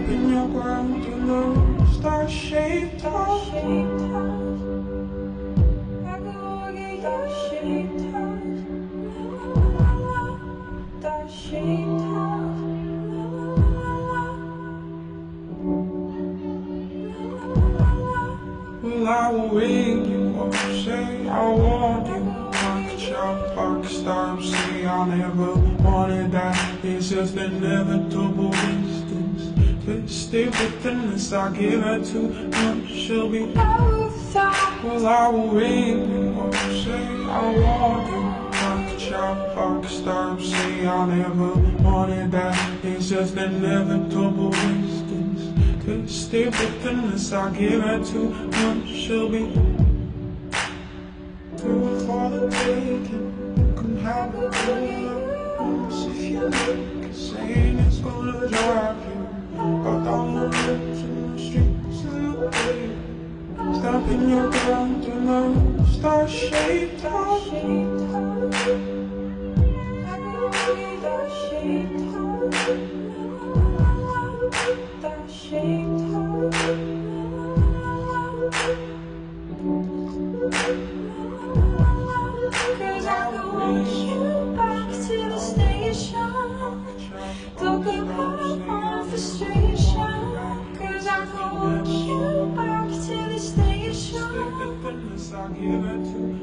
Stomping your ground in the star-shaped house. Well, I will ring you up, say I want you. Rock, chop, rock, stop, say I never wanted that. It's just inevitable distance. Twisted within us, I give her too much, she'll be outside. Well, I will ring you up, say I want you. Rock, chop, rock, stop, say I never wanted that. It's just inevitable distance. Twisted within us, I give her too much, she'll be through for the taking. You can have it all if you look, saying it's gonna drive you. Got down the roads in the streets of the way. Stomping your ground in a star-shaped house. Cause I want you back to the station. Don't get caught up on frustration. Cause I want you back to the station. I give her too